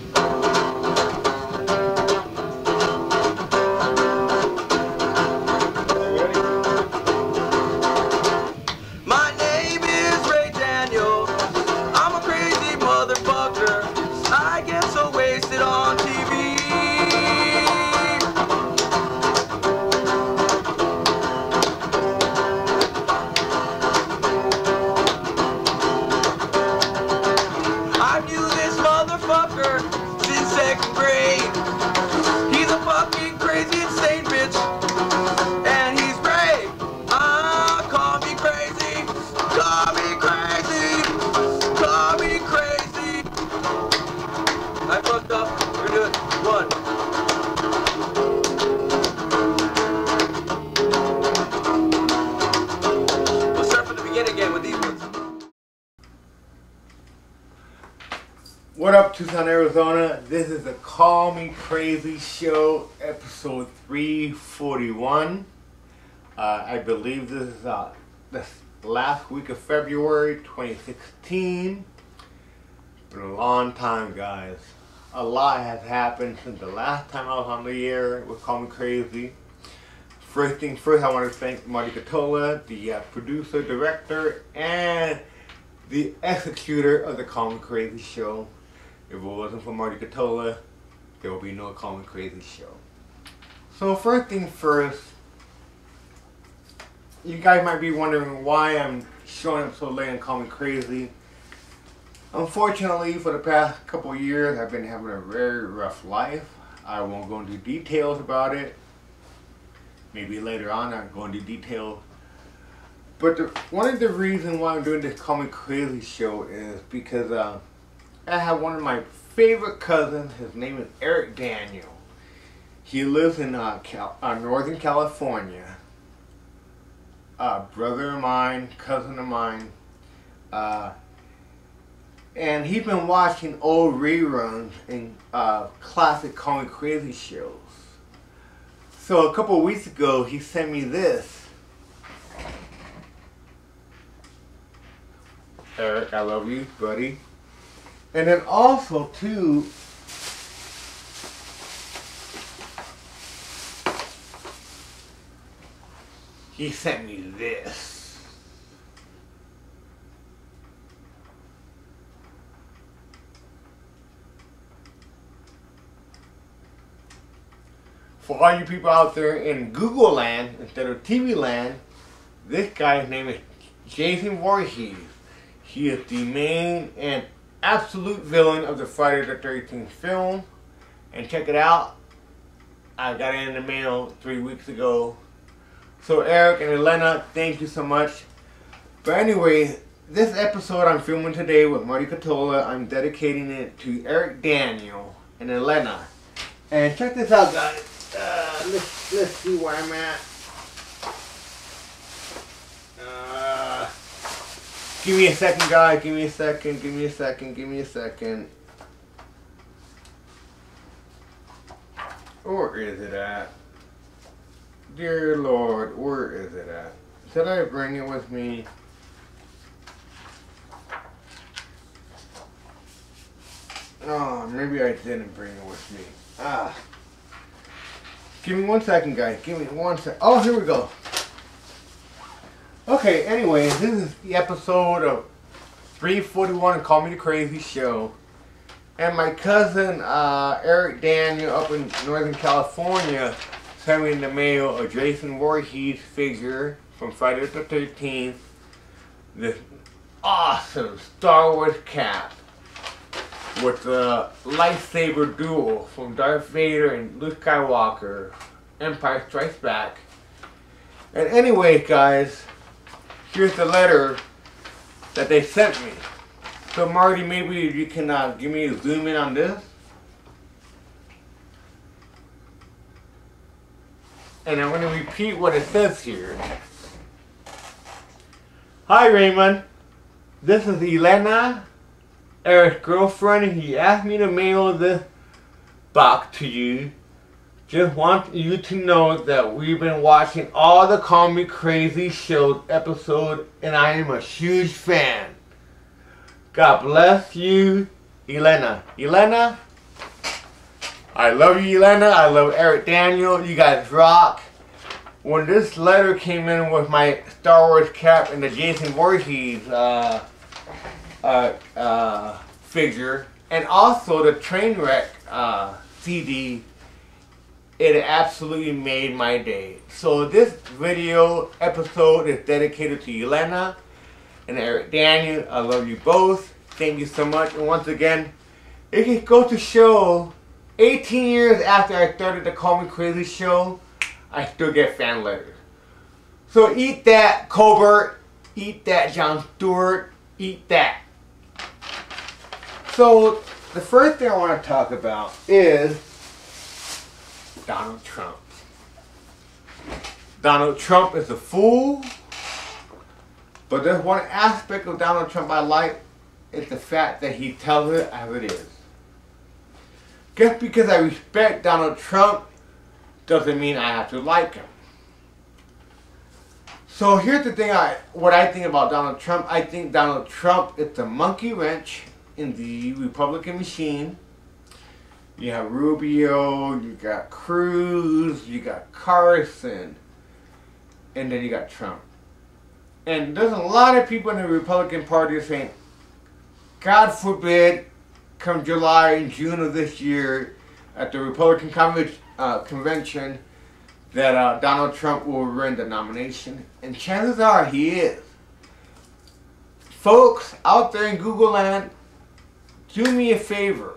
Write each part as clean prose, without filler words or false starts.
My name is Ray Daniel. I'm a crazy motherfucker. I get so wasted on TV. I knew this motherfucker since second grade. He's a fucking crazy, insane bitch. And he's great. Call me crazy. Call me crazy. Call me crazy. I fucked up. We're gonna do it. One. We'll start from the beginning again with these ones. What up, Tucson, Arizona? This is the Call Me Crazy Show, episode 341. I believe this is the last week of February 2016. Been a long time, guys. A lot has happened since the last time I was on the air with Call Me Crazy. First things first, I want to thank Marty Catola, the producer, director, and the executor of the Call Me Crazy Show. If it wasn't for Marty Catola, there will be no Call Me Crazy Show. So first things first, you guys might be wondering why I'm showing up so late and Call Me Crazy. Unfortunately, for the past couple of years, I've been having a very rough life. I won't go into details about it. Maybe later on I'll go into details. But one of the reasons why I'm doing this Call Me Crazy Show is because I have one of my favorite cousins. His name is Eric Daniel. He lives in Northern California. Brother of mine, cousin of mine. And he's been watching old reruns and classic Call Me Crazy shows. So a couple of weeks ago, he sent me this. Eric, I love you, buddy. And then also, too, he sent me this. For all you people out there in Google land instead of TV land, this guy's name is Jason Voorhees. He is the main and absolute villain of the Friday the 13th film. And check it out. I got it in the mail 3 weeks ago. So Eric and Elena, thank you so much. But anyway, this episode I'm filming today with Marty Catola, I'm dedicating it to Eric Daniel and Elena. And check this out, guys. Let's see where I'm at. Give me a second, guys. Give me a second. Give me a second. Give me a second. Where is it at? Dear Lord, where is it at? Should I bring it with me? Oh, maybe I didn't bring it with me. Give me 1 second, guys. Give me 1 second. Oh, here we go. Okay, anyway, this is the episode of 341 Call Me the Crazy Show. And my cousin, Eric Daniel, up in Northern California, sent me in the mail a Jason Voorhees figure from Friday the 13th. This awesome Star Wars cap with the lightsaber duel from Darth Vader and Luke Skywalker, Empire Strikes Back. And anyway, guys, here's the letter that they sent me. So Marty, maybe you can give me a zoom in on this. And I'm going to repeat what it says here. Hi Raymond, this is Elena, Eric's girlfriend. He asked me to mail this box to you. Just want you to know that we've been watching all the Call Me Crazy shows episode, and I am a huge fan. God bless you, Elena. Elena, I love you, Elena. I love Eric Daniel. You guys rock. When this letter came in with my Star Wars cap and the Jason Voorhees figure, and also the Trainwreck CD, it absolutely made my day. So this video episode is dedicated to Elena and Eric Daniel. I love you both. Thank you so much. And once again, it can go to show 18 years after I started the Call Me Crazy show, I still get fan letters. So eat that, Colbert. Eat that, Jon Stewart. Eat that. So the first thing I want to talk about is Donald Trump. Donald Trump is a fool. But there's one aspect of Donald Trump I like. It's the fact that he tells it as it is. Just because I respect Donald Trump doesn't mean I have to like him. So here's the thing, what I think about Donald Trump. I think Donald Trump is a monkey wrench in the Republican machine. You have Rubio, you got Cruz, you got Carson, and then you got Trump. And there's a lot of people in the Republican Party saying, God forbid, come July and June of this year, at the Republican convention, that Donald Trump will win the nomination. And chances are he is. Folks out there in Google land, do me a favor.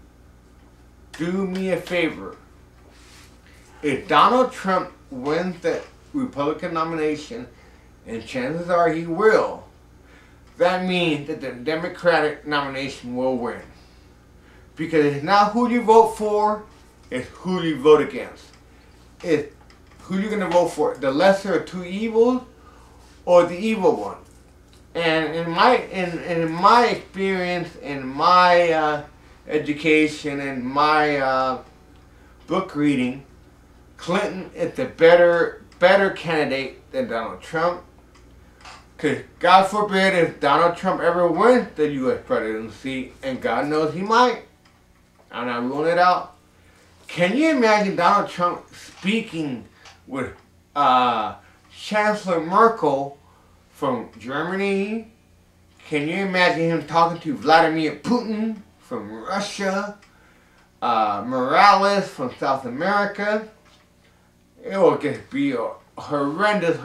Do me a favor. If Donald Trump wins the Republican nomination, and chances are he will, that means that the Democratic nomination will win. Because it's not who you vote for, it's who you vote against. It's who you're going to vote for, the lesser of two evils or the evil one. And in my experience, in my education, and my book reading, Clinton is the better candidate than Donald Trump. Because God forbid if Donald Trump ever wins the U.S. presidency, and God knows he might, I'm not ruling it out. Can you imagine Donald Trump speaking with Chancellor Merkel from Germany? Can you imagine him talking to Vladimir Putin from Russia? Morales from South America? It will just be a horrendous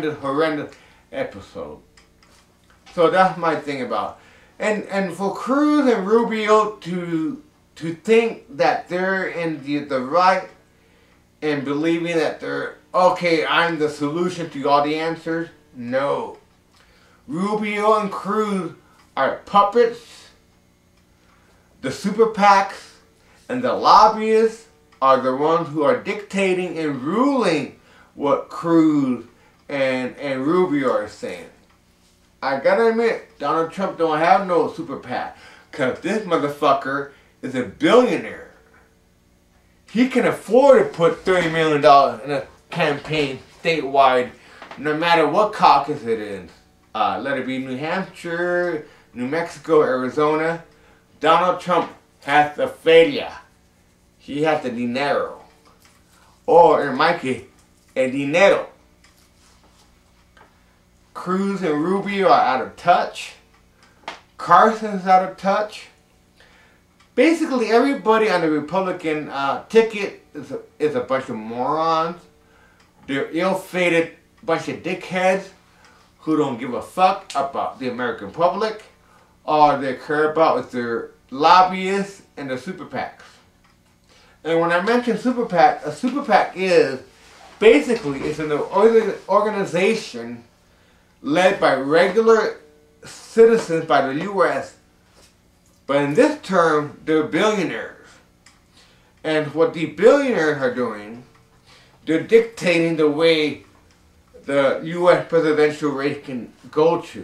episode. So that's my thing about it. And for Cruz and Rubio to think that they're in the right and believing that they're, okay, I'm the solution to all the answers. No. Rubio and Cruz are puppets. The super PACs and the lobbyists are the ones who are dictating and ruling what Cruz and Rubio are saying. I gotta admit, Donald Trump don't have no super PAC, because this motherfucker is a billionaire. He can afford to put $30 million in a campaign statewide, no matter what caucus it is. Let it be New Hampshire, New Mexico, Arizona. Donald Trump has the failure. He has the dinero. Or, in my case, el dinero. Cruz and Rubio are out of touch. Carson's out of touch. Basically, everybody on the Republican ticket is a bunch of morons. They're ill-fated bunch of dickheads who don't give a fuck about the American public. All they care about is their lobbyists and the super PACs. And when I mention super PAC, a super PAC is basically it's an organization led by regular citizens by the U.S. But in this term, they're billionaires. And what the billionaires are doing, they're dictating the way the U.S. presidential race can go to.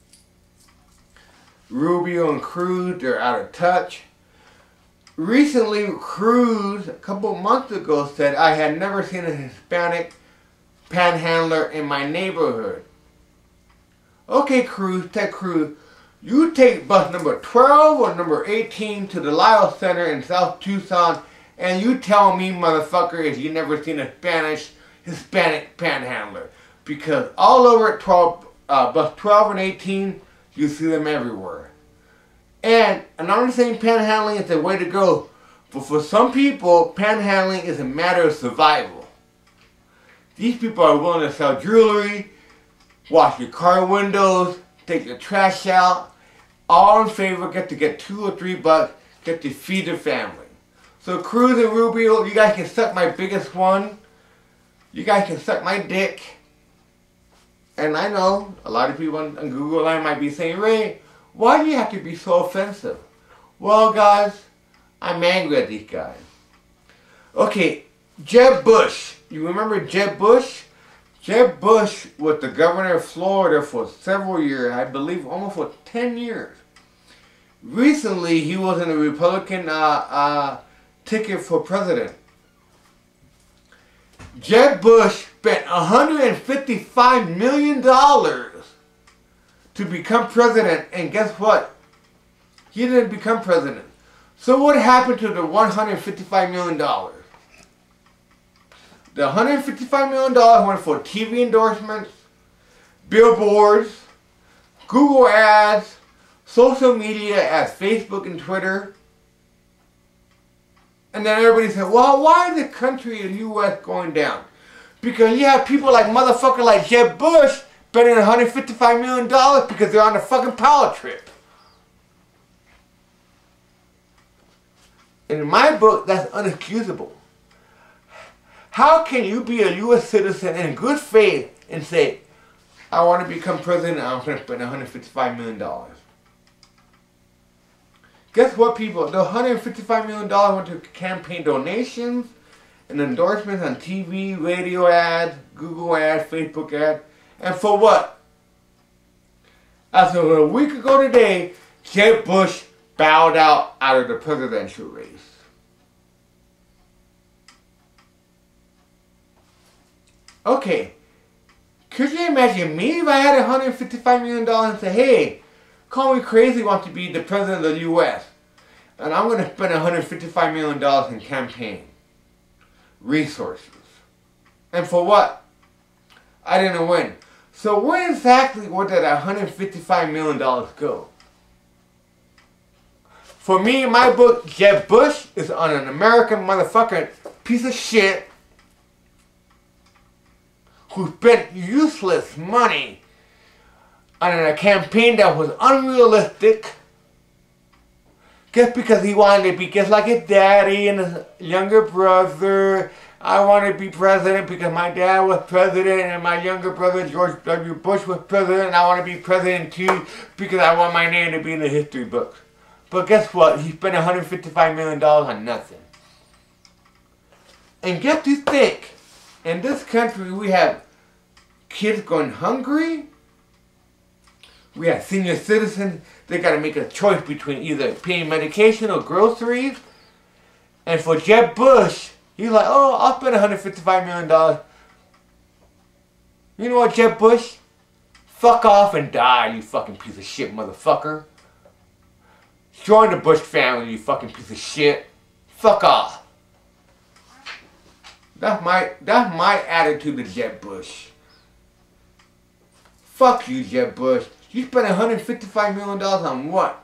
Rubio and Cruz, they're out of touch. Recently, Cruz, a couple months ago, said, I had never seen a Hispanic panhandler in my neighborhood. Okay, Cruz, Ted Cruz, you take bus number 12 or number 18 to the Lyle Center in South Tucson And you tell me, motherfucker, if you never seen a Hispanic panhandler. Because all over at bus 12 and 18, you see them everywhere. And I'm not saying panhandling is the way to go. But for some people, panhandling is a matter of survival. These people are willing to sell jewelry, wash your car windows, take your trash out, all in favor get $2 or $3, get to feed their family. So Cruz and Rubio, you guys can suck my biggest one. You guys can suck my dick. And I know a lot of people on Google Line might be saying, Ray, why do you have to be so offensive? Well, guys, I'm angry at these guys. Okay, Jeb Bush. You remember Jeb Bush? Jeb Bush was the governor of Florida for several years, I believe almost for 10 years. Recently, he was in a Republican ticket for president. Jeb Bush spent $155 million to become president, and guess what? He didn't become president. So what happened to the $155 million? The $155 million went for TV endorsements, billboards, Google ads, social media as Facebook and Twitter. And then everybody said, well, why is the country of the U.S. going down? Because you have people like motherfucker like Jeb Bush spending $155 million because they're on a fucking power trip. In my book, that's unexcusable. How can you be a U.S. citizen in good faith and say, I want to become president and I'm going to spend $155 million? Guess what, people? The $155 million went to campaign donations and endorsements on TV, radio ads, Google ads, Facebook ads. And for what? As of a week ago today, Jeb Bush bowed out of the presidential race. Okay, could you imagine me if I had $155 million and say, hey, call me crazy, want to be the president of the U.S. and I'm going to spend $155 million in campaign resources. And for what? I didn't win. So where exactly would that $155 million go? For me, in my book, Jeb Bush is on an American motherfucking piece of shit who spent useless money on a campaign that was unrealistic just because he wanted to be just like his daddy and his younger brother. I want to be president because my dad was president and my younger brother George W. Bush was president, and I want to be president too because I want my name to be in the history books. But guess what? He spent $155 million on nothing. And get to think, in this country we have kids going hungry. We have senior citizens, they got to make a choice between either paying medication or groceries. And for Jeb Bush, he's like, oh, I'll spend $155 million. You know what, Jeb Bush? Fuck off and die, you fucking piece of shit, motherfucker. Join the Bush family, you fucking piece of shit. Fuck off. That's my attitude to Jeb Bush. Fuck you, Jeb Bush. You spent $155 million on what?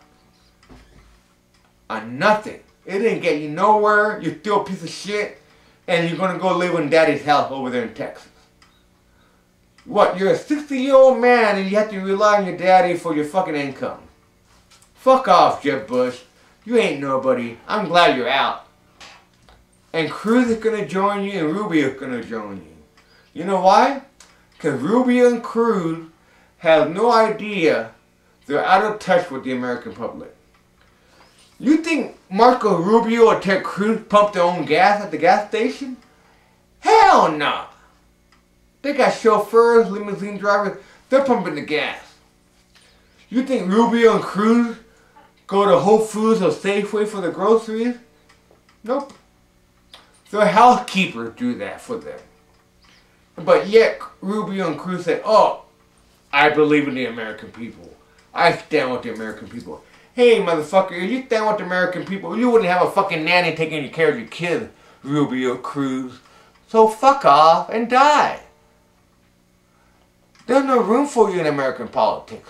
On nothing. It didn't get you nowhere. You're still a piece of shit. And you're going to go live in daddy's house over there in Texas. What? You're a 60-year-old man and you have to rely on your daddy for your fucking income. Fuck off, Jeb Bush. You ain't nobody. I'm glad you're out. And Cruz is going to join you and Rubio is going to join you. You know why? Because Rubio and Cruz have no idea they're out of touch with the American public. You think Marco Rubio or Ted Cruz pump their own gas at the gas station? Hell no! They got chauffeurs, limousine drivers, they're pumping the gas. You think Rubio and Cruz go to Whole Foods or Safeway for the groceries? Nope. Their housekeepers do that for them. But yet, Rubio and Cruz say, oh, I believe in the American people. I stand with the American people. Hey, motherfucker, if you stand with the American people, you wouldn't have a fucking nanny taking care of your kids, Rubio Cruz. So fuck off and die. There's no room for you in American politics.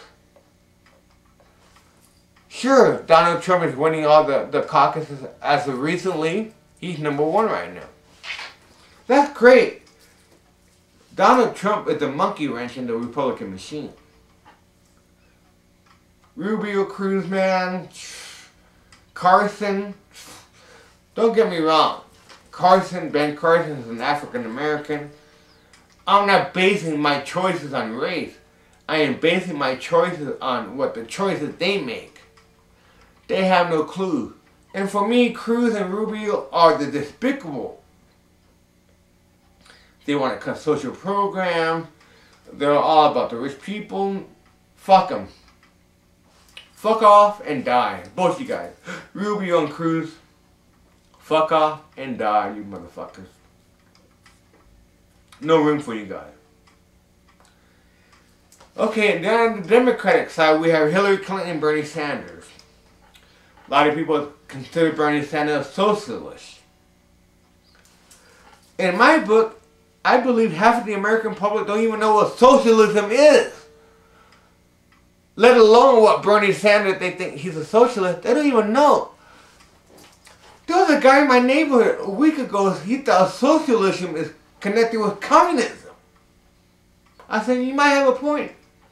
Sure, Donald Trump is winning all the caucuses as of recently. He's #1 right now. That's great. Donald Trump is the monkey wrench in the Republican machine. Rubio Cruz, man. Carson. Don't get me wrong. Ben Carson is an African American. I'm not basing my choices on race. I am basing my choices on what the choices they make. They have no clue. And for me, Cruz and Rubio are the despicable. They want to cut social programs. They're all about the rich people. Fuck them. Fuck off and die. Both you guys. Rubio and Cruz. Fuck off and die, you motherfuckers. No room for you guys. Okay, then on the Democratic side, we have Hillary Clinton and Bernie Sanders. A lot of people consider Bernie Sanders a socialist. In my book, I believe half of the American public don't even know what socialism is. Let alone what Bernie Sanders, they think he's a socialist. They don't even know. There was a guy in my neighborhood a week ago, he thought socialism is connected with communism. I said, you might have a point.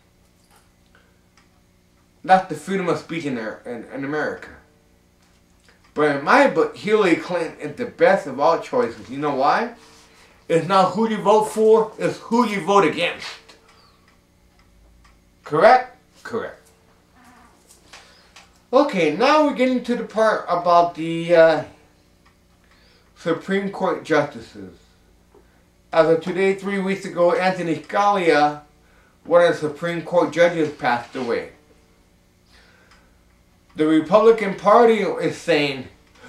That's the freedom of speech in America. But in my book, Hillary Clinton is the best of all choices. You know why? It's not who you vote for, it's who you vote against. Correct? Correct. Okay, now we're getting to the part about the Supreme Court justices. As of today, 3 weeks ago, Anthony Scalia, one of the Supreme Court judges, passed away. The Republican Party is saying,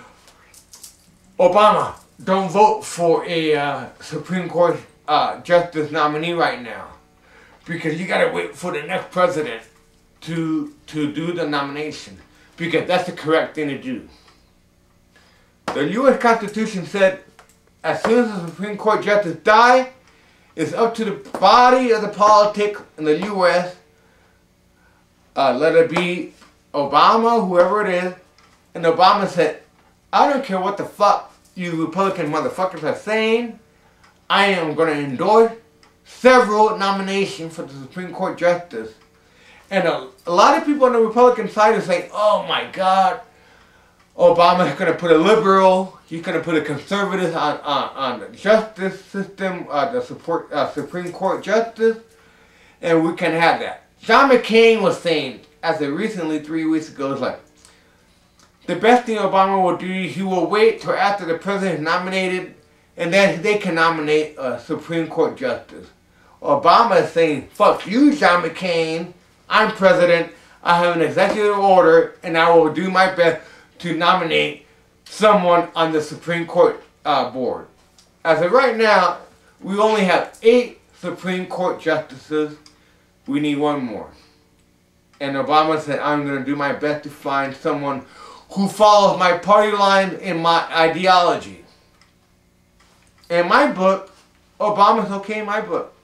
Obama, don't vote for a Supreme Court justice nominee right now, because you gotta wait for the next president to do the nomination, because that's the correct thing to do. The U.S. Constitution said as soon as the Supreme Court justice die, it's up to the body of the politics in the U.S. Let it be Obama, whoever it is. And Obama said, I don't care what the fuck you Republican motherfuckers are saying. I am going to endorse several nominations for the Supreme Court justice. And a lot of people on the Republican side are saying, oh my God, Obama is going to put a liberal, he's going to put a conservative on the justice system, the Supreme Court justice, and we can have that. John McCain was saying, as of recently 3 weeks ago, it's like, the best thing Obama will do, he will wait till after the president is nominated, and then they can nominate a Supreme Court justice. Obama is saying, fuck you, John McCain, I'm president, I have an executive order, and I will do my best to nominate someone on the Supreme Court board. As of right now, we only have 8 Supreme Court justices. We need one more. And Obama said, I'm going to do my best to find someone who follows my party line and my ideology. In my book, Obama's okay in my book.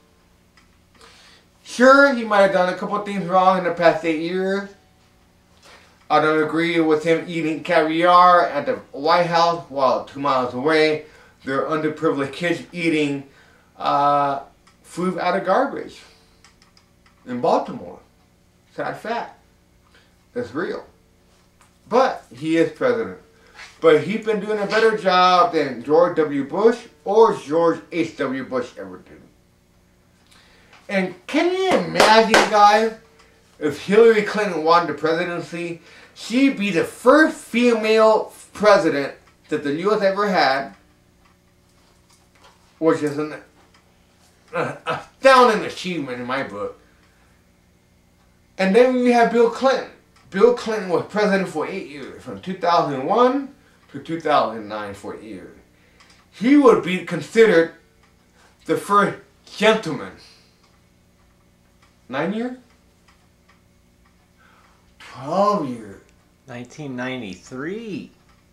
Sure, he might have done a couple of things wrong in the past 8 years. I don't agree with him eating caviar at the White House while 2 miles away there are underprivileged kids eating food out of garbage in Baltimore. Sad fact. It's real. But he is president. But he's been doing a better job than George W. Bush or George H.W. Bush ever did. And can you imagine, guys, if Hillary Clinton won the presidency, she'd be the first female president that the U.S. ever had, which is an astounding achievement in my book. And then we have Bill Clinton. Bill Clinton was president for 8 years, from 2001 to 2009 for 8 years. He would be considered the first gentleman. 9 years? 12 years. 1993.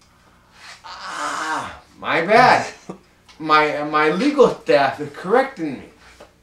Ah, my bad. My legal staff is correcting me.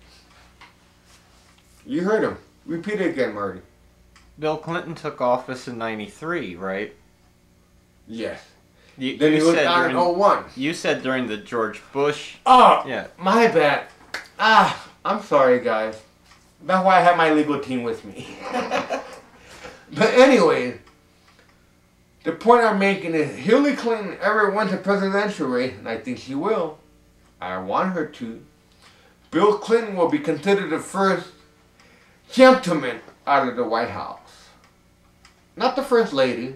You heard him. Repeat it again, Marty. Bill Clinton took office in 93, right? Yes. You, Then you he was said on in during, 01. You said during the George Bush. Oh, Yeah. my bad. I'm sorry, guys. That's why I have my legal team with me. But anyway, the point I'm making is Hillary Clinton ever wins a presidential race, and I think she will. I want her to. Bill Clinton will be considered the first gentleman out of the White House. Not the first lady.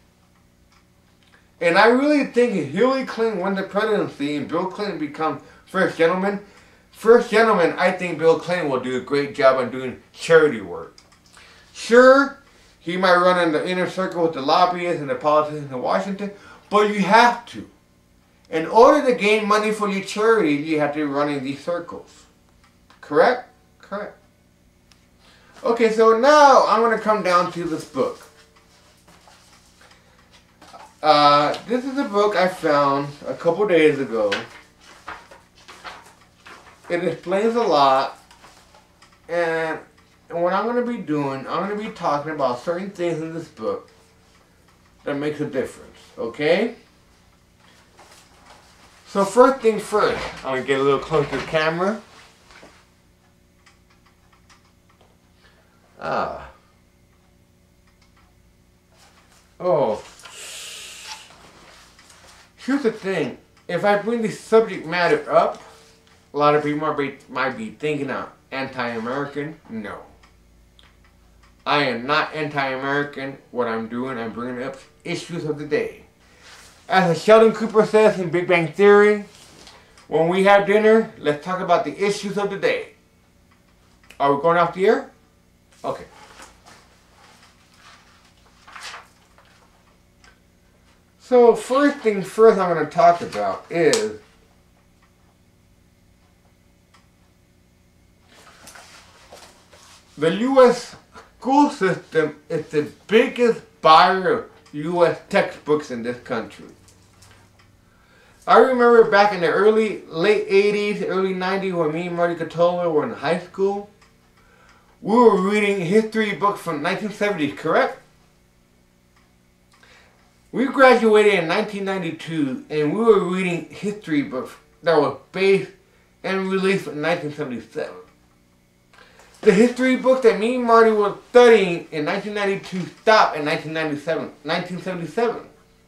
And I really think if Hillary Clinton wins the presidency and Bill Clinton becomes first gentleman, I think Bill Clinton will do a great job on doing charity work. Sure, he might run in the inner circle with the lobbyists and the politicians in Washington, but you have to. In order to gain money for your charity, you have to be running these circles. Correct? Correct. Okay, so now I'm going to come down to this book. This is a book I found a couple days ago. It explains a lot, and what I'm going to be doing, I'm going to be talking about certain things in this book that makes a difference, okay? So first things first, I'm going to get a little closer to the camera. Oh. Here's the thing. If I bring this subject matter up, a lot of people might be thinking I'm anti-American. No. I am not anti-American. What I'm doing, I'm bringing up issues of the day. As Sheldon Cooper says in Big Bang Theory, when we have dinner, let's talk about the issues of the day. Are we going off the air? Okay. So first thing first I'm going to talk about is the U.S. school system is the biggest buyer of U.S. textbooks in this country. I remember back in the late 80s, early 90s when me and Marty Catola were in high school, we were reading history books from 1970s, correct? We graduated in 1992 and we were reading history books that were based and released in 1977. The history book that me and Marty were studying in 1992 stopped in 1977,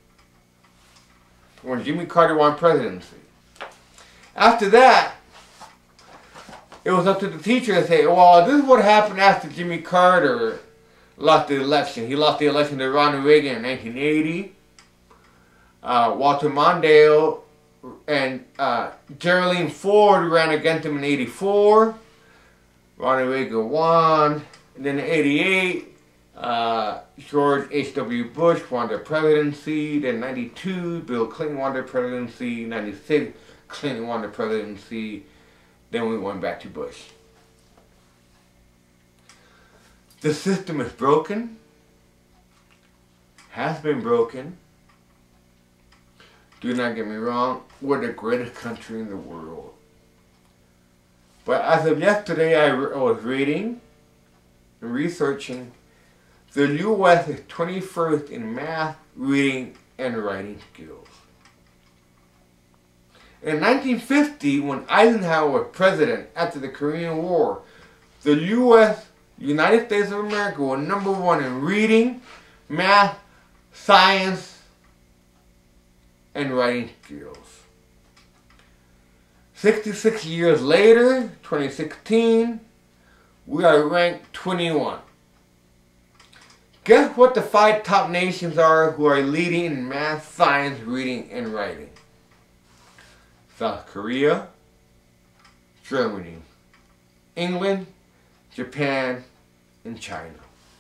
when Jimmy Carter won presidency. After that, it was up to the teacher to say, well, this is what happened after Jimmy Carter lost the election. He lost the election to Ronald Reagan in 1980. Walter Mondale and Geraldine Ford ran against him in 84. Ronald Reagan won. And then in 88, George H.W. Bush won the presidency. Then 92, Bill Clinton won the presidency. 96, Clinton won the presidency. Then we went back to Bush. The system is broken. Has been broken. Do not get me wrong, we're the greatest country in the world. But as of yesterday, I was reading and researching. The U.S. is 21st in math, reading, and writing skills. In 1950, when Eisenhower was president after the Korean War, the U.S., United States of America, were #1 in reading, math, science, and writing skills. 66 years later, 2016, we are ranked 21. Guess what the 5 top nations are who are leading in math, science, reading, and writing? South Korea, Germany, England, Japan, and China.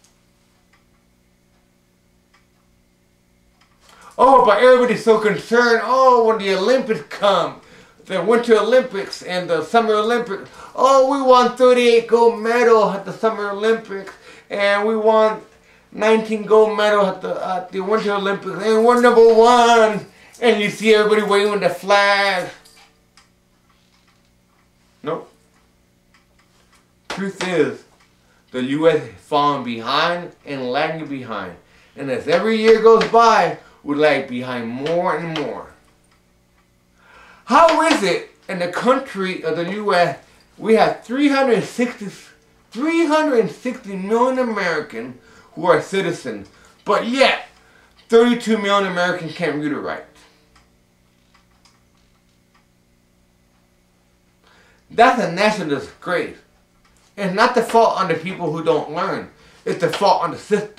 Oh, but everybody's so concerned. Oh, when the Olympics come, the Winter Olympics and the Summer Olympics. Oh, we won 38 gold medals at the Summer Olympics, and we won 19 gold medals at the Winter Olympics, and we're #1. And you see everybody waving the flag. Nope. Truth is, the U.S. is falling behind and lagging behind. And as every year goes by, we lag behind more and more. How is it in the country of the U.S. we have 360 million Americans who are citizens, but yet 32 million Americans can't read or write? That's a national disgrace. It's not the fault on the people who don't learn. It's the fault on the system.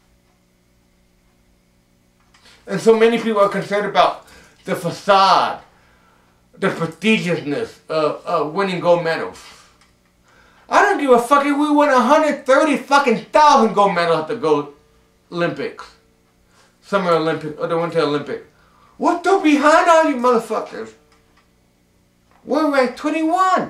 And so many people are concerned about the facade, the prestigiousness of winning gold medals. I don't give a fuck if we win 130,000 gold medals at the Gold Olympics. Summer Olympic or the Winter Olympic. We're still behind all you motherfuckers. We're ranked 21.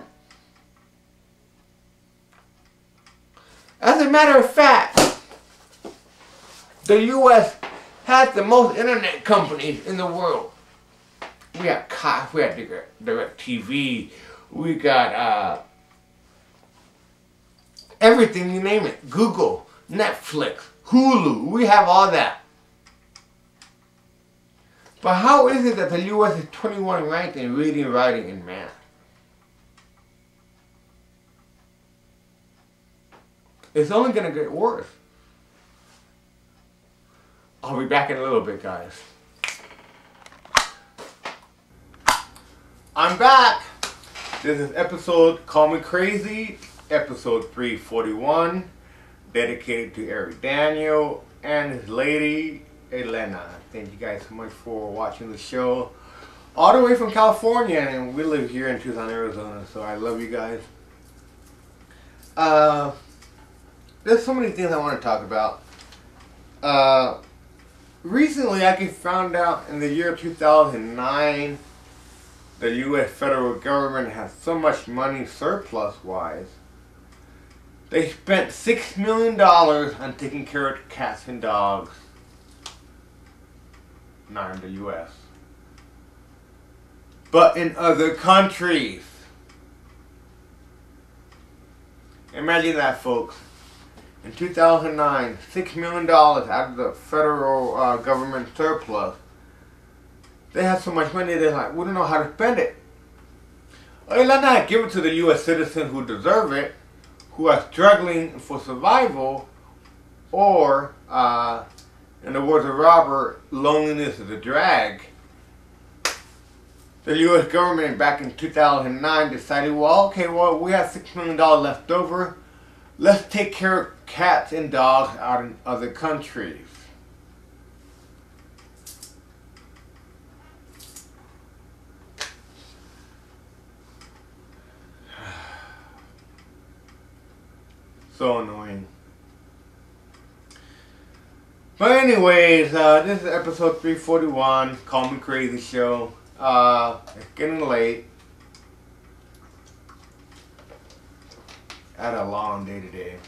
As a matter of fact, the U.S. has the most internet companies in the world. We got Cox, we got DirecTV, we got everything, you name it. Google, Netflix, Hulu, we have all that. But how is it that the U.S. is 21 ranked in reading, writing, and math? It's only going to get worse. I'll be back in a little bit, guys. I'm back. This is episode Call Me Crazy, episode 341, dedicated to Eric Daniel and his lady, Elena. Thank you guys so much for watching the show. All the way from California, and we live here in Tucson, Arizona, so I love you guys. There's so many things I want to talk about. Recently, I found out in the year 2009, the U.S. federal government has so much money surplus-wise. They spent $6 million on taking care of cats and dogs. Not in the U.S. but in other countries. Imagine that, folks. In 2009, $6 million out of the federal government surplus. They had so much money, they're like, we don't know how to spend it. Well, let's not give it to the U.S. citizens who deserve it, who are struggling for survival, or, in the words of Robert, loneliness is a drag. The U.S. government back in 2009 decided, well, okay, well, we have $6 million left over. Let's take care of cats and dogs out in other countries. So annoying. But anyways, this is episode 341, Call Me Crazy Show. It's getting late. I had a long day today.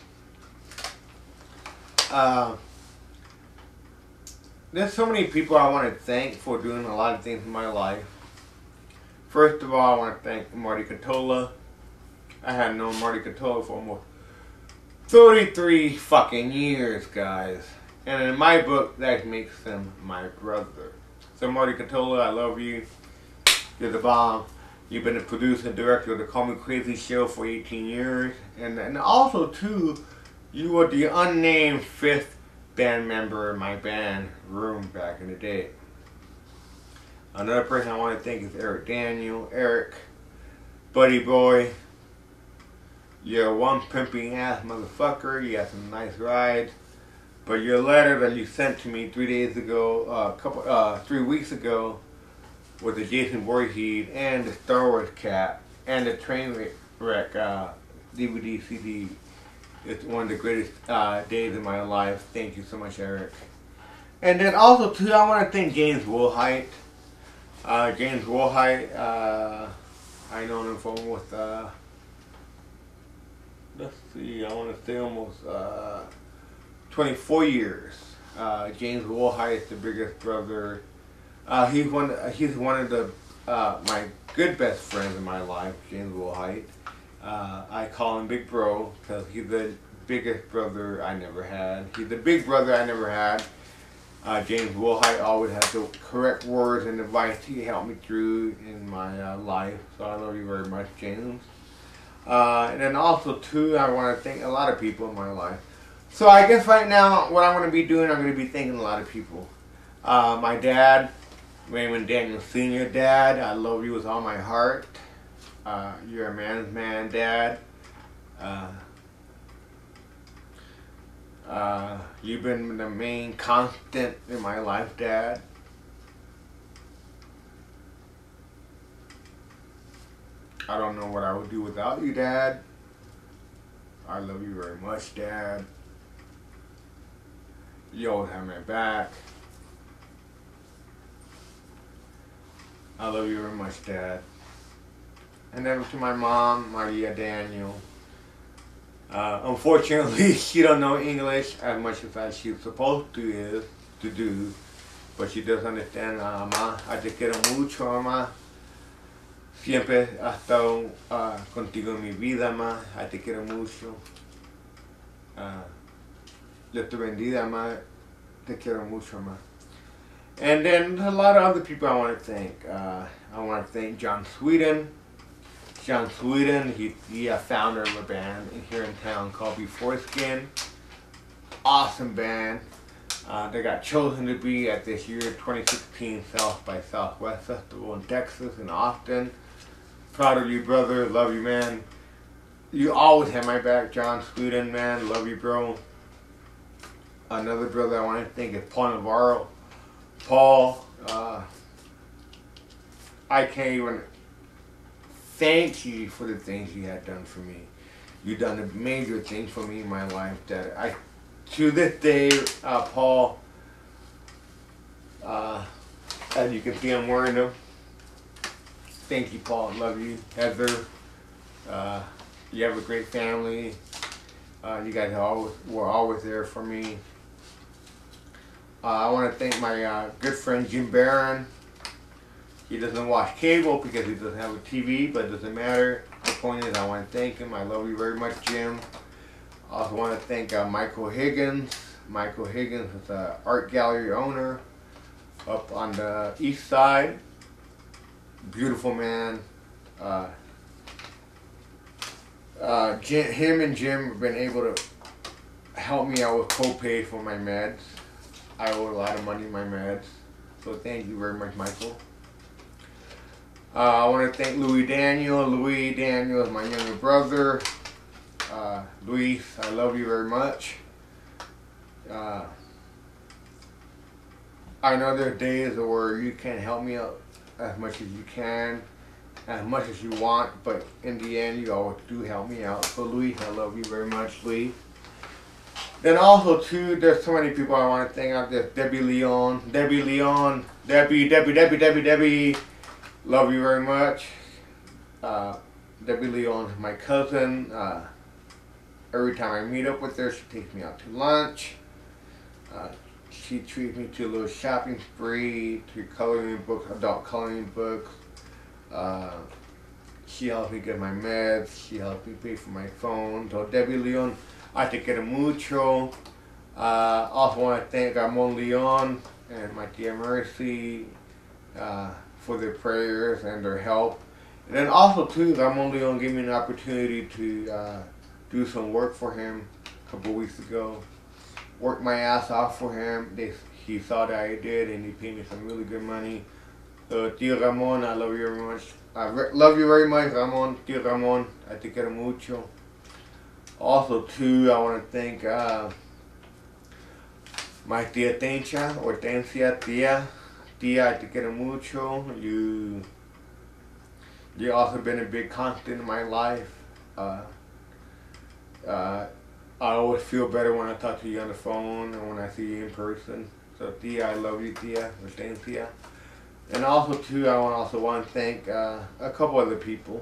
There's so many people I want to thank for doing a lot of things in my life. First of all, I want to thank Marty Catola. I had known Marty Catola for almost 33 fucking years, guys. And in my book, that makes him my brother. So Marty Catola, I love you. You're the bomb. You've been the producer and director of the Call Me Crazy Show for 18 years. And also, too, you were the unnamed 5th band member in my band, Room, back in the day. Another person I want to thank is Eric Daniel. Eric, buddy boy, you're one pimping ass motherfucker. You had some nice rides. But your letter that you sent to me 3 days ago, 3 weeks ago, with the Jason Voorhees and the Star Wars cat and the train wreck DVD CD. It's one of the greatest days of my life. Thank you so much, Eric. And then also, too, I want to thank James Woolhite. James Woolhite, I know him for almost, let's see, I want to say almost 24 years. James Woolhite is the biggest brother. He's one of the my good best friends in my life, James Woolhite. I call him Big Bro because he's the biggest brother I never had. He's the big brother I never had. James Woolhite always had the correct words and advice he helped me through in my life. So I love you very much, James. And then also too, I want to thank a lot of people in my life. So I guess right now, what I'm going to be doing, I'm going to be thanking a lot of people. My dad, Raymond Daniel Sr. Dad, I love you with all my heart. You're a man's man, Dad. You've been the main constant in my life, Dad. I don't know what I would do without you, Dad. I love you very much, Dad. You always have my back. I love you very much, Dad. And then to my mom, Maria Daniel. Unfortunately, she don't know English as much as she's supposed to do, but she does understand. Mamá, te quiero mucho, mamá. Siempre has estado contigo en mi vida, mamá. Te quiero mucho. Dios te bendiga, mamá. Te quiero mucho, mamá. And then a lot of other people I want to thank. I want to thank John Sweden. John Sweden, he's a founder of a band here in town called Before Skin. Awesome band. They got chosen to be at this year 2016 South by Southwest Festival in Texas, in Austin. Proud of you, brother. Love you, man. You always have my back, John Sweden, man. Love you, bro. Another brother I want to thank is Paul Navarro. Paul, I can't even thank you for the things you had done for me. You've done a major things for me in my life that to this day, Paul, as you can see, I'm wearing them. Thank you, Paul. Love you. Heather, you have a great family. You guys were always there for me. I want to thank my good friend Jim Barron. He doesn't watch cable because he doesn't have a TV, but it doesn't matter. The point is, I want to thank him. I love you very much, Jim. I also want to thank Michael Higgins. Michael Higgins is an art gallery owner up on the east side. Beautiful man. Him and Jim have been able to help me out with co-pay for my meds. I owe a lot of money in my meds. So thank you very much, Michael. I want to thank Louis Daniel. Louis Daniel is my younger brother. Luis, I love you very much. I know there are days where you can't help me out as much as you can, as much as you want, but in the end, you always do help me out. So Luis, I love you very much, Luis. Then also too, there's so many people I want to thank out there. Debbie Leon, Debbie, love you very much. Debbie Leon is my cousin. Every time I meet up with her, she takes me out to lunch. She treats me to a little shopping spree, to coloring books, adult coloring books. She helps me get my meds. She helps me pay for my phone. So Debbie Leon, te quiero mucho. Also want to thank Ramon Leon and my tia Mercy for their prayers and their help. And then also too, Ramon Leon gave me an opportunity to do some work for him a couple weeks ago. Worked my ass off for him. He saw that I did, and he paid me some really good money. So Tio Ramon, I love you very much. I love you very much, Ramon. Tio Ramon, te quiero mucho. Also too, I want to thank my tia Tencha, Hortensia, tia, te quiero mucho. You also been a big constant in my life. I always feel better when I talk to you on the phone and when I see you in person. So tia, I love you, tia, Hortensia. And also too, I also want to thank a couple other people.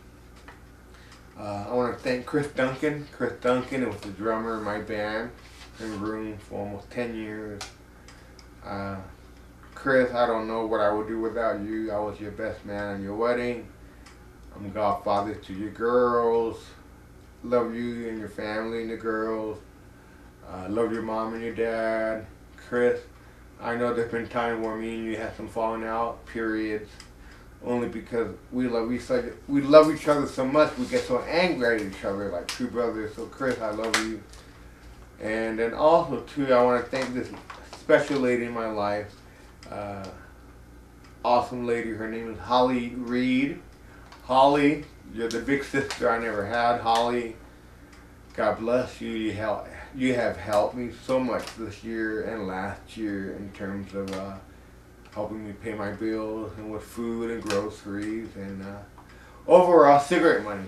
I want to thank Chris Duncan. Chris Duncan was the drummer in my band. and groom for almost 10 years. Chris, I don't know what I would do without you. I was your best man at your wedding. I'm godfather to your girls. Love you and your family and the girls. Love your mom and your dad. Chris, I know there's been times where me and you had some falling out, periods. Only because we love each other so much, we get so angry at each other like true brothers. So Chris, I love you. And then also too, I want to thank this special lady in my life. Awesome lady. Her name is Holly Reed. Holly, you're the big sister I never had. Holly, God bless you. You have helped me so much this year and last year in terms of helping me pay my bills and with food and groceries and overall cigarette money.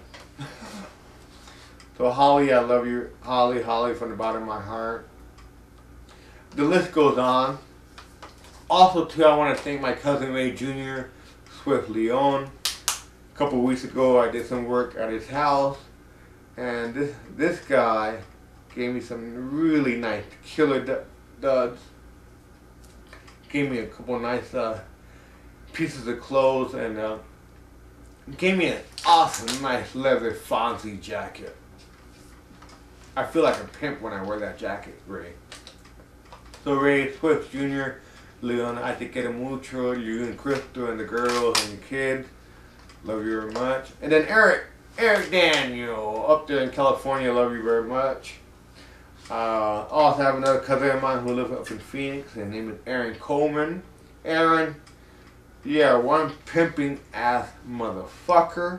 So Holly, I love you. Holly from the bottom of my heart. The list goes on. Also too, I want to thank my cousin Ray Jr., Swift Leon. A couple weeks ago I did some work at his house, and this guy gave me some really nice killer duds. Gave me a couple nice pieces of clothes, and gave me an awesome nice leather Fonzie jacket. I feel like a pimp when I wear that jacket, Ray. So Ray, Swift Jr., Leon, I te quiero mucho, you and Crystal and the girls and the kids. Love you very much. And then Eric Daniel, up there in California, love you very much. Also have another cousin of mine who lives up in Phoenix. His name is Aaron Coleman. Aaron, yeah, one pimping ass motherfucker.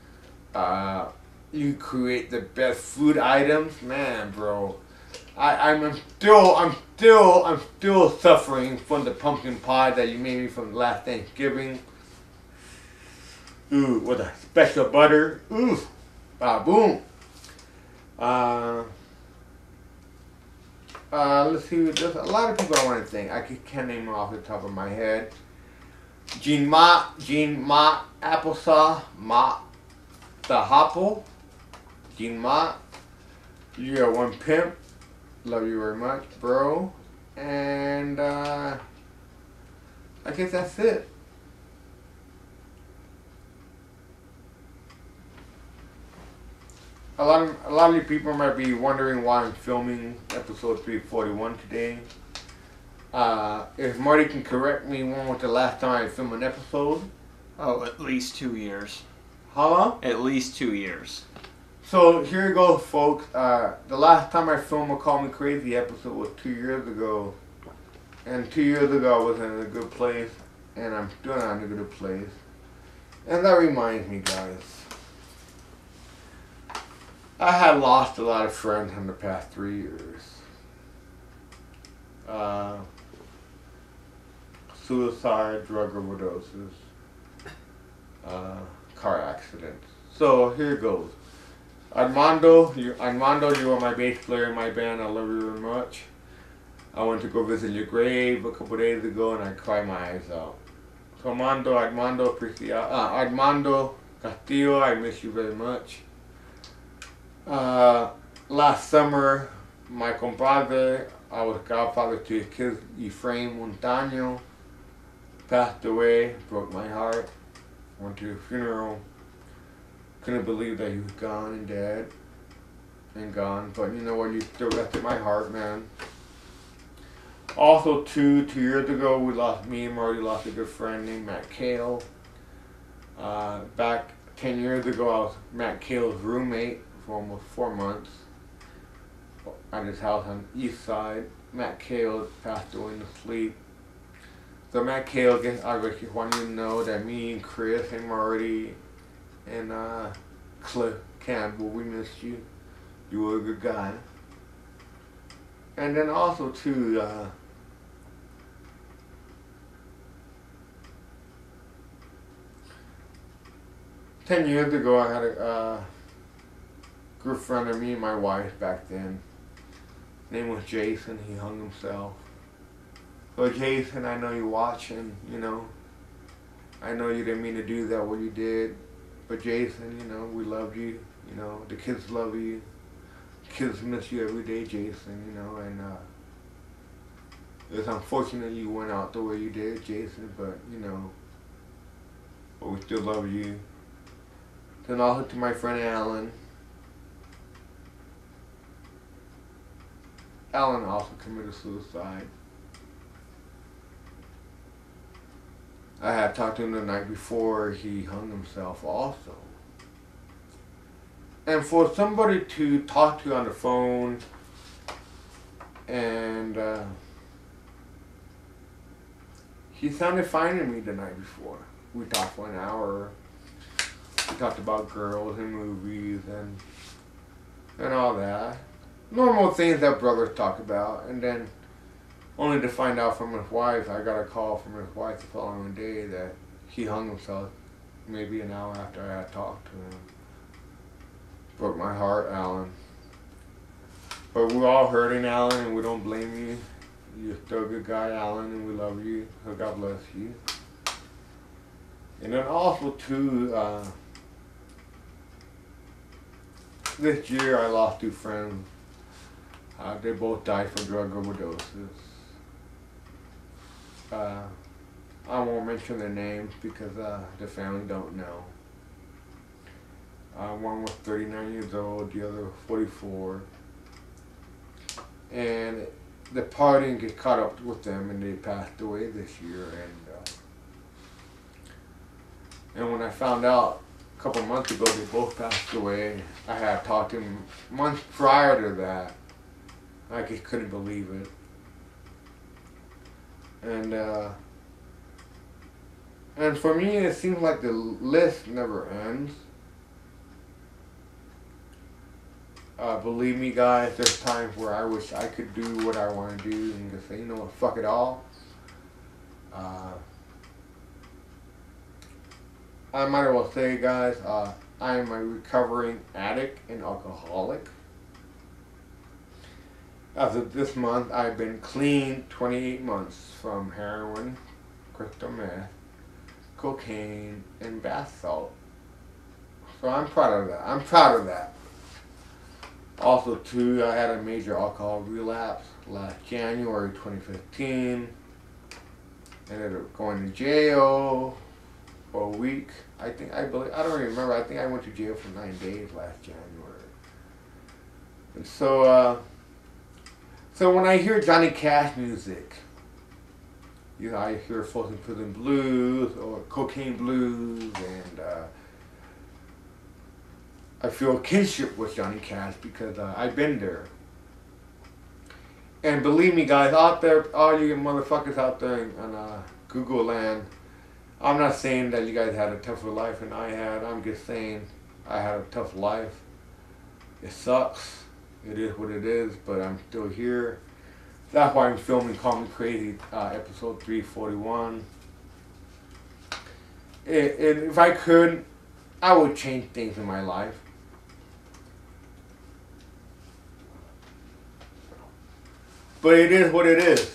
You create the best food items, man, bro. I'm still suffering from the pumpkin pie that you made me from last Thanksgiving. Ooh, with a special butter. Ooh, boom. Let's see. There's a lot of people I want to thank. I can't name them off the top of my head. Jean Ma, Applesauce, the Hopple. Jean Ma, you are one pimp. Love you very much, bro. And I guess that's it. A lot of you people might be wondering why I'm filming episode 341 today. If Marty can correct me, when was the last time I filmed an episode? Oh, at least 2 years. How long? At least 2 years. So here you go, folks. The last time I filmed a Call Me Crazy episode was 2 years ago. And 2 years ago I was in a good place. And I'm still not in a good place. And that reminds me, guys. I have lost a lot of friends in the past 3 years. Suicide, drug overdoses, car accidents. So here it goes. Armando, you are my bass player in my band. I love you very much. I went to go visit your grave a couple days ago and I cried my eyes out. So Armando Castillo, I miss you very much. Last summer, my compadre, I was godfather to his kid, Efrain Montaño, passed away, broke my heart. Went to his funeral. Couldn't believe that he was gone and dead and gone, but you know what, you still rested my heart, man. Also, two years ago, me and Marty lost a good friend named Matt Cale. Back 10 years ago, I was Matt Cale's roommate for almost 4 months at his house on the east side. Matt Cale passed away in his sleep. So Matt Cale, I just want you to know that me and Chris and Marty and Cliff Campbell, we missed you. You were a good guy. And then also too, 10 years ago I had a good friend of me and my wife back then. His name was Jason. He hung himself. So Jason, I know you're watching, you know. I know you didn't mean to do that, what you did. But Jason, you know, we love you. You know, the kids love you. kids miss you every day, Jason, you know, and it's unfortunate you went out the way you did, Jason, but, you know, but we still love you. Then also to my friend Alan. Alan also committed suicide. I had talked to him the night before he hung himself also. And for somebody to talk to on the phone and he sounded fine to me the night before. We talked for an hour. We talked about girls and movies and all that. Normal things that brothers talk about. And then only to find out from his wife, I got a call from his wife the following day that he hung himself maybe an hour after I had talked to him. Broke my heart, Alan. But we're all hurting, Alan, and we don't blame you. You're still a good guy, Alan, and we love you. So God bless you. And then also, too, this year I lost 2 friends. They both died from drug overdoses. I won't mention their names because the family don't know. One was 39 years old, the other was 44. And the partying get caught up with them and they passed away this year. And when I found out a couple months ago they both passed away, I had talked to them months prior to that. I just couldn't believe it. And for me, it seems like the list never ends. Believe me, guys, there's times where I wish I could do what I want to do and just say, you know what, fuck it all. I might as well say, guys, I am a recovering addict and alcoholic. As of this month, I've been clean 28 months from heroin, crystal meth, cocaine, and bath salt. So I'm proud of that. I'm proud of that. Also, too, I had a major alcohol relapse last January 2015. Ended up going to jail for a week. I don't even remember. I think I went to jail for 9 days last January. And so when I hear Johnny Cash music, you know, I hear Folsom Prison Blues or Cocaine Blues, and I feel a kinship with Johnny Cash because I've been there. And believe me, guys, out there, all you motherfuckers out there in Google land, I'm not saying that you guys had a tougher life than I had. I'm just saying I had a tough life. It sucks. It is what it is, but I'm still here. That's why I'm filming Call Me Crazy, episode 341. If I could, I would change things in my life. But it is what it is.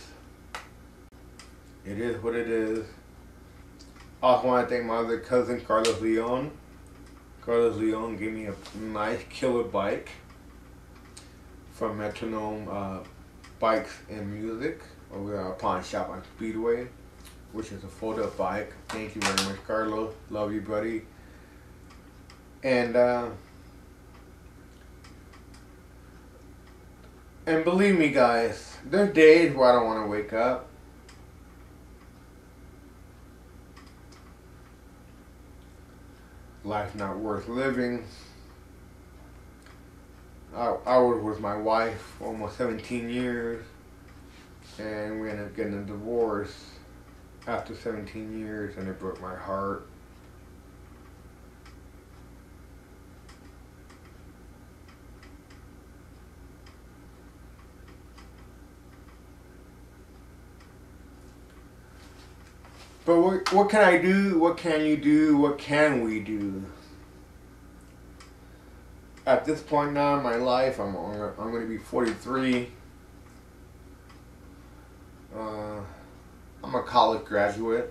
It is what it is. I also want to thank my other cousin, Carlos Leon. Carlos Leon gave me a nice killer bike from Metronome Bikes and Music over at our pawn shop on Speedway, which is a fold-up bike. Thank you very much, Carlos. Love you, buddy. And believe me, guys, there's days where I don't want to wake up. Life not worth living. I was with my wife for almost 17 years, and we ended up getting a divorce after 17 years, and it broke my heart. But what can I do? What can you do? What can we do? At this point now in my life, I'm going to be 43. I'm a college graduate.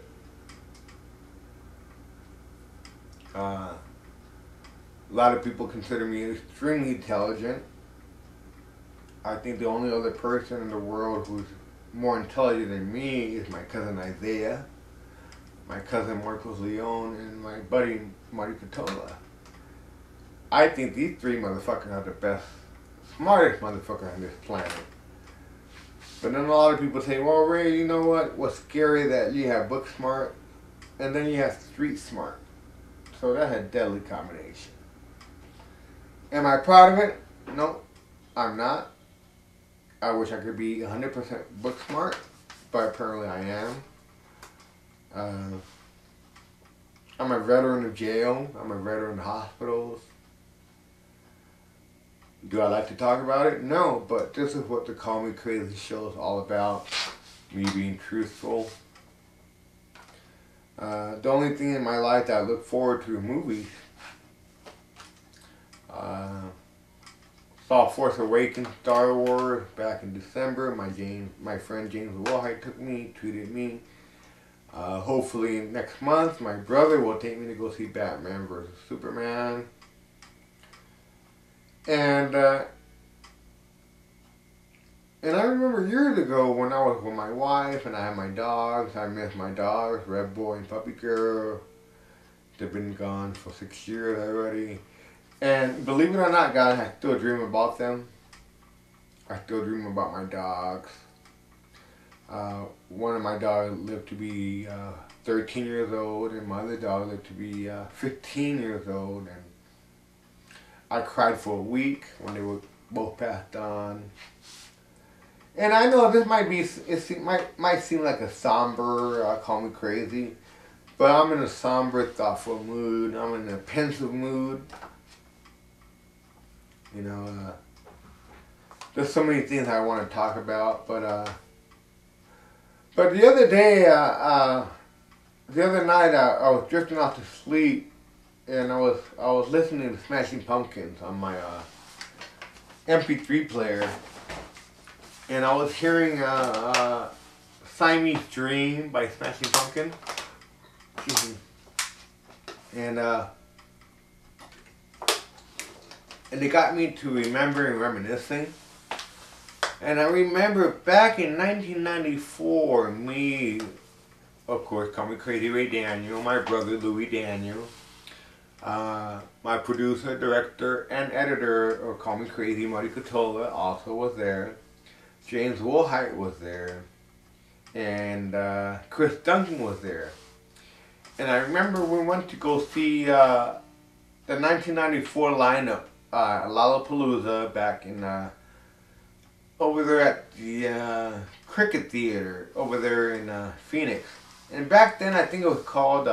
A lot of people consider me extremely intelligent. I think the only other person in the world who's more intelligent than me is my cousin Isaiah, my cousin Marcos Leon, and my buddy Marty Catola. I think these three motherfuckers are the best, smartest motherfuckers on this planet. But then a lot of people say, well, Ray, you know what? What's scary that you have book smart and then you have street smart. So that's a deadly combination. Am I proud of it? No, I'm not. I wish I could be 100% book smart, but apparently I am. I'm a veteran of jail. I'm a veteran of hospitals. Do I like to talk about it? No, but this is what the Call Me Crazy show is all about. Me being truthful. The only thing in my life that I look forward to are movies. Saw Force Awakens, Star Wars back in December. My friend James Wilhite took me, treated me. Hopefully next month, my brother will take me to go see Batman vs. Superman. And I remember years ago when I was with my wife and I had my dogs. I missed my dogs, Red Boy and Puppy Girl. They've been gone for 6 years already. And believe it or not, guys, I still dream about them. I still dream about my dogs. One of my dogs lived to be 13 years old, and my other dog lived to be 15 years old. And I cried for a week when they were both passed on. And I know this might seem like a somber, call me crazy, but I'm in a somber, thoughtful mood. I'm in a pensive mood. You know, there's so many things I want to talk about, but the other day, the other night, I was drifting off to sleep, and I was listening to Smashing Pumpkins on my MP3 player, and I was hearing Siamese Dream by Smashing Pumpkins, and it got me to remember and reminiscing. And I remember back in 1994, me, of course, Call Me Crazy Ray Daniel, my brother Louis Daniel, my producer, director, and editor of Call Me Crazy, Marty Catola, also was there. James Wilhite was there. And Chris Duncan was there. And I remember we went to go see the 1994 lineup, Lollapalooza, back in over there at the Cricket Theater over there in Phoenix. And back then I think it was called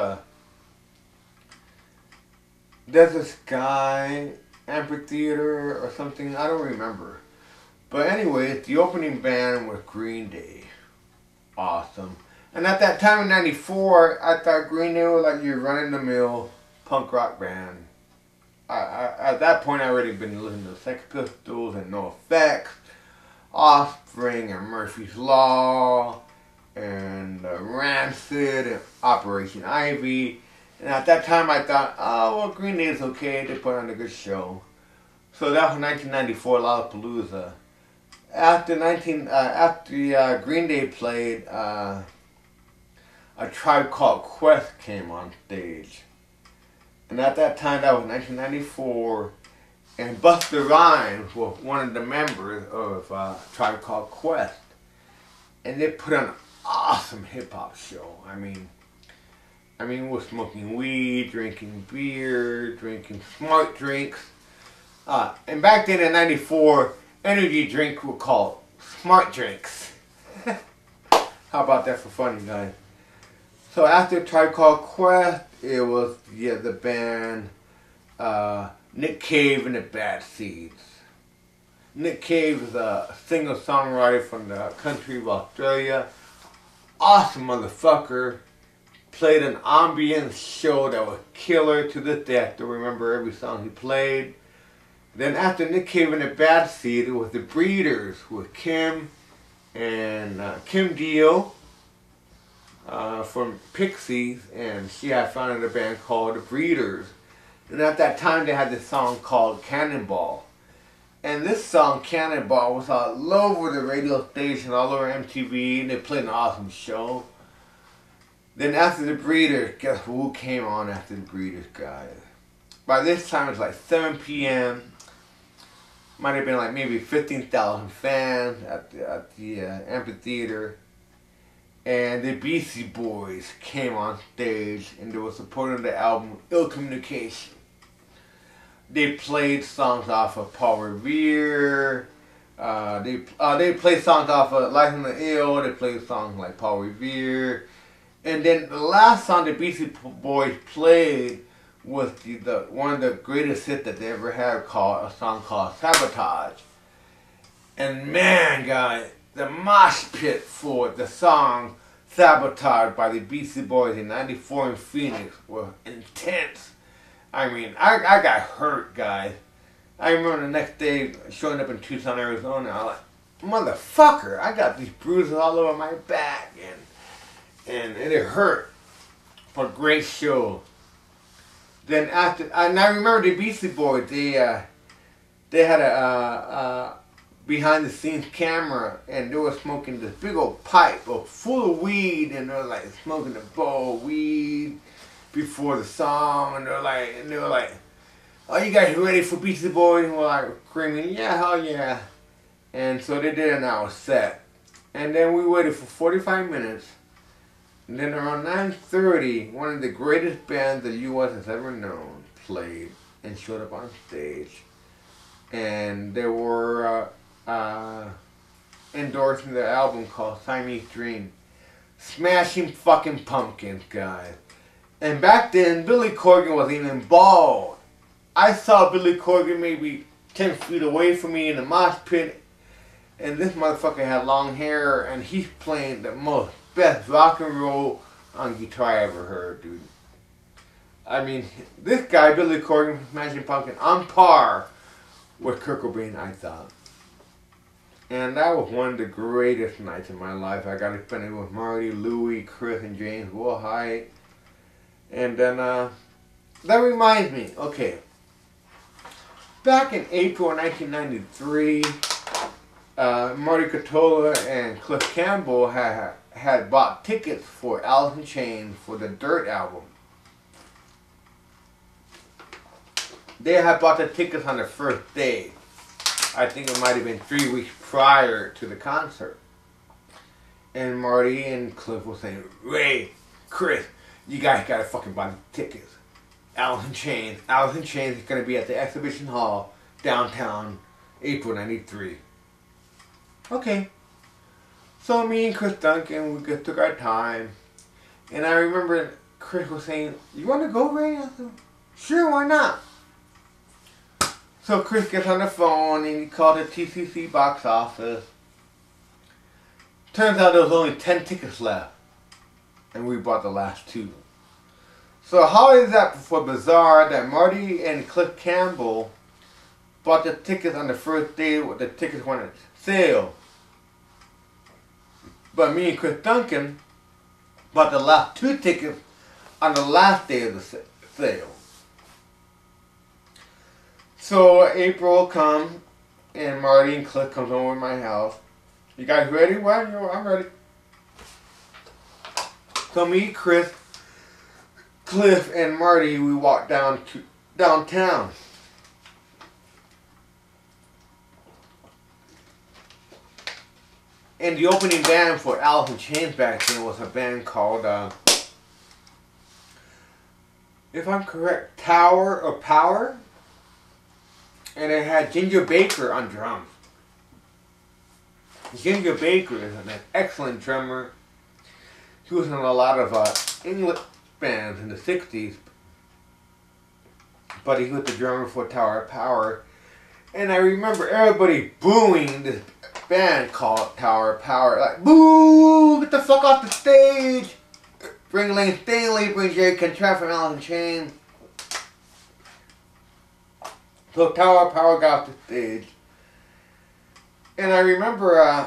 Desert Sky Amphitheater or something. I don't remember. But anyway, the opening band was Green Day. Awesome. And at that time in 94, I thought Green Day was like your run-of-the-mill punk rock band. At that point, I already been listening to Sex Pistols and NoFX, Offspring and Murphy's Law, and Rancid and Operation Ivy. And at that time, I thought, oh, well, Green Day is okay. They put on a good show. So that was 1994 Lollapalooza. After Green Day played, A Tribe Called Quest came on stage. And at that time, that was 1994, and Busta Rhymes was one of the members of Tribe Called Quest. And they put on an awesome hip-hop show. I mean, we're smoking weed, drinking beer, drinking smart drinks. And back then in 94, energy drinks were called smart drinks. How about that for fun, you guys? So after Tribe Called Quest, it was the band Nick Cave and the Bad Seeds. Nick Cave is a singer-songwriter from the country of Australia. Awesome motherfucker. Played an ambience show that was killer. To this day, I still remember every song he played. Then after Nick Cave and the Bad Seeds, it was the Breeders with Kim and Kim Deal from Pixies, and she had founded a band called the Breeders. And at that time, they had this song called Cannonball. And this song, Cannonball, was all over the radio station, all over MTV, and they played an awesome show. Then after the Breeders, guess who came on after the Breeders, guys? By this time, it was like 7 p.m. Might have been like maybe 15,000 fans at the amphitheater. And the Beastie Boys came on stage, and they were supporting the album Ill Communication. They played songs off of Paul Revere. They played songs off of Life in the Ill. They played songs like Paul Revere. And then the last song the Beastie Boys played was the one of the greatest hits that they ever had, called a song called Sabotage. And man, guys, the mosh pit for the song Sabotage by the Beastie Boys in '94 in Phoenix was intense. I mean, I got hurt, guys. I remember the next day showing up in Tucson, Arizona. I was like, motherfucker, I got these bruises all over my back, and it hurt. For a great show. Then after, and I remember the Beastie Boys, they had a behind the scenes camera, and they were smoking this big old pipe full of weed, and they were like smoking a bowl of weed before the song, and they were like, "Are you guys ready for Beastie Boys?" And we're like screaming, "Yeah, hell yeah!" And so they did an hour set, and then we waited for 45 minutes, and then around 9:30, one of the greatest bands the U.S. has ever known played and showed up on stage, and they were endorsing their album called Siamese Dream. Smashing fucking Pumpkins, guys. And back then, Billy Corgan was even bald. I saw Billy Corgan maybe 10 feet away from me in the mosh pit, and this motherfucker had long hair, and he's playing the most best rock and roll on guitar I ever heard, dude. I mean, this guy, Billy Corgan from Smashing Pumpkins, on par with Kurt Cobain, I thought. And that was one of the greatest nights of my life. I got to spend it with Marty, Louie, Chris, and James Wilhite. And then, that reminds me, okay. Back in April 1993, Marty Catola and Cliff Campbell had bought tickets for Alice in Chains for the Dirt album. They had bought the tickets on the first day. I think it might have been 3 weeks prior to the concert. And Marty and Cliff were saying, "Ray, Chris, you guys gotta fucking buy the tickets. Alice in Chains is gonna be at the Exhibition Hall, downtown, April '93. Okay. So me and Chris Duncan, we just took our time. And I remember Chris was saying, "You wanna go, Ray?" I said, "Sure, why not?" So Chris gets on the phone and he called the TCC box office. Turns out there was only 10 tickets left. And we bought the last 2. So how is that for bizarre that Marty and Cliff Campbell bought the tickets on the first day when the tickets went on sale? But me and Chris Duncan bought the last 2 tickets on the last day of the sale. So April comes, and Marty and Cliff comes over to my house. "You guys ready?" "Well, I'm ready." So me, Chris, Cliff, and Marty, we walked down to downtown. And the opening band for Alice in Chains back then was a band called, if I'm correct, Tower of Power. And it had Ginger Baker on drums. Ginger Baker is an excellent drummer. He was in a lot of English bands in the 60s. But he was the drummer for Tower of Power. And I remember everybody booing this band called Tower of Power. Like, "Boo! Get the fuck off the stage! Bring Lane Staley, bring Jerry Cantrell from Alice in Chains." So Tower of Power got off the stage. And I remember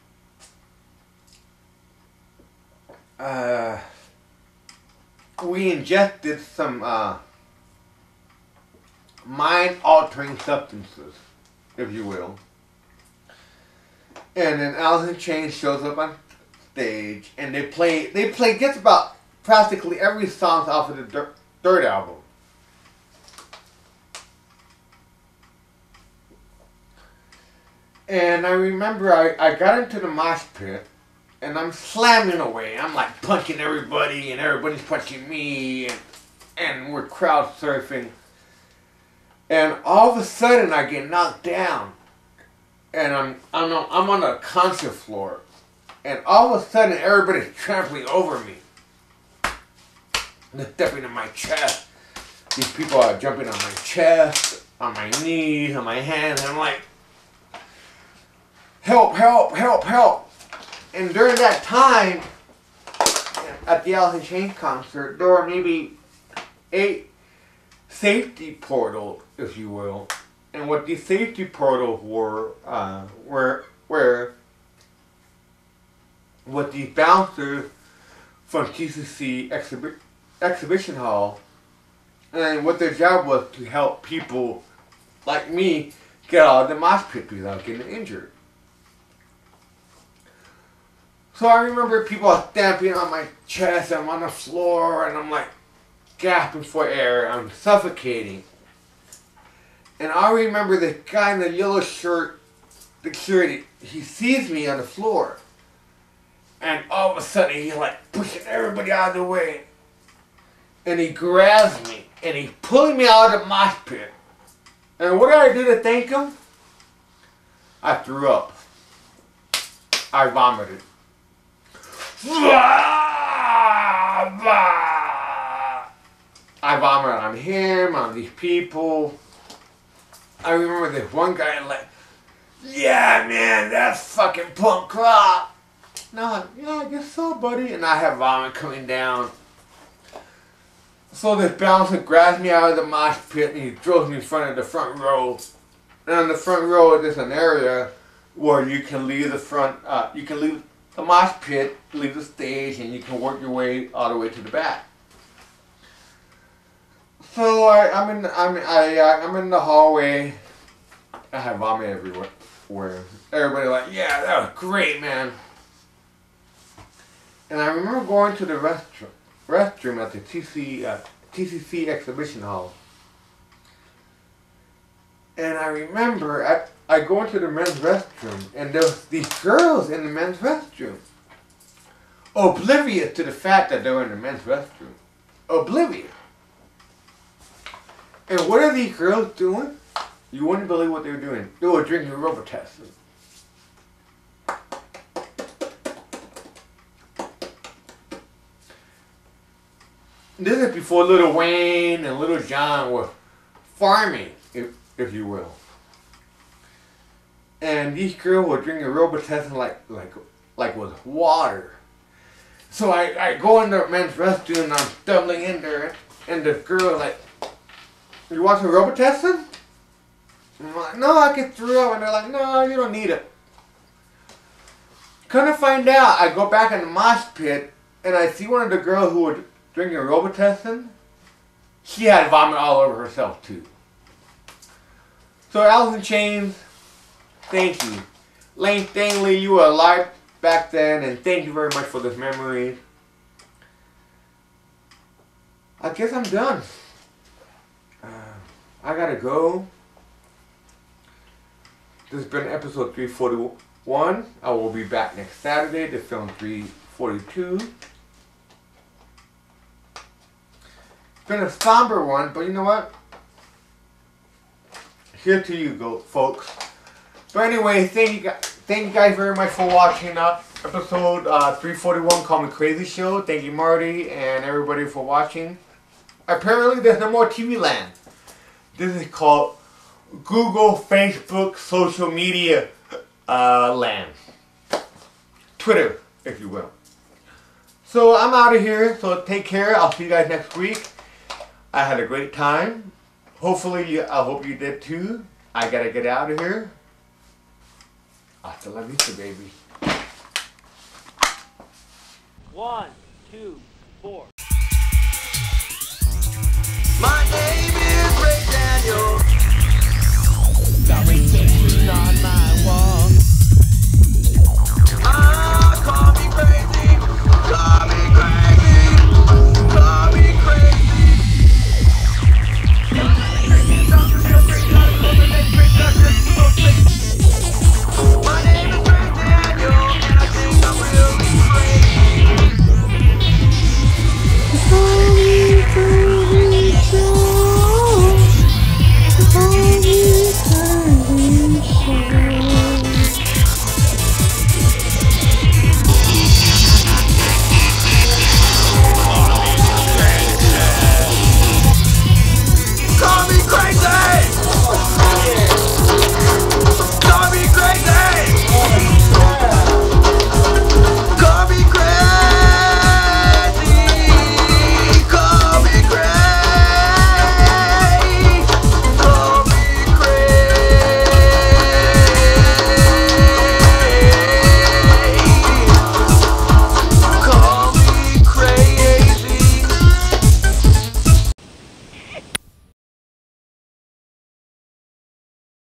we ingested some mind-altering substances. if you will. And then Alice in Chains shows up on stage, and they play just about practically every song off of the third album. And I remember I got into the mosh pit, and I'm slamming away. I'm like punching everybody, and everybody's punching me, and we're crowd surfing. And all of a sudden, I get knocked down, and I'm on the concert floor, and all of a sudden, everybody's trampling over me. They're stepping in my chest. These people are jumping on my chest, on my knees, on my hands, and I'm like, help, help, help, help. And during that time, at the Alice in Chains concert, there were maybe 8 safety portals, if you will. And what these safety portals were what these bouncers from TCC Exhibition Hall, and what their job was to help people like me get out of the mosh pit without getting injured. So I remember people stamping on my chest, I'm on the floor, and I'm like gasping for air, I'm suffocating. And I remember the guy in the yellow shirt, the security, he sees me on the floor. And all of a sudden he's like pushing everybody out of the way. And he grabs me, and he's pulling me out of the mosh pit. And what did I do to thank him? I threw up. I vomited. I vomited on him, on these people. I remember this one guy like, yeah man, that's fucking punk rock. No, yeah, I guess so, buddy. And I have vomit coming down. So this bouncer grabs me out of the mosh pit, and he throws me in front of the front row. And on the front row, there's an area where you can leave the front, you can leave the mosh pit, leave the stage, and you can work your way all the way to the back. So I'm in the hallway. I have vomit everywhere. Everybody like, yeah, that was great, man. And I remember going to the restroom at the TCC Exhibition Hall. And I remember I go into the men's restroom, and there's these girls in the men's restroom, oblivious to the fact that they were in the men's restroom. Oblivious. And what are these girls doing? You wouldn't believe what they were doing. They were drinking Robitussin. This is before Lil Wayne and Lil Jon were farming, if you will. And these girls were drinking Robitussin like with water. So I go in the men's restroom, and I'm stumbling in there, and the girl like, you want some Robitussin? I'm like, no, I can throw up. And they're like, no, you don't need it. Come to find out, I go back in the mosh pit, and I see one of the girls who were drinking Robitussin. She had vomit all over herself too. So Alice in Chains, thank you. Lane Stanley, you were alive back then, and thank you very much for this memory. I guess I'm done. I gotta go. This has been episode 341. I will be back next Saturday to film 342. It's been a somber one, but you know what? Here to you go, folks. But anyway, thank you guys very much for watching episode 341 Call Me Crazy Show. Thank you, Marty, and everybody for watching. Apparently, there's no more TV land. This is called Google, Facebook, social media land. Twitter, if you will. So I'm out of here. So take care. I'll see you guys next week. I had a great time. Hopefully, I hope you did too. I gotta get out of here. Hasta la vista, baby. 1, 2, 4. My name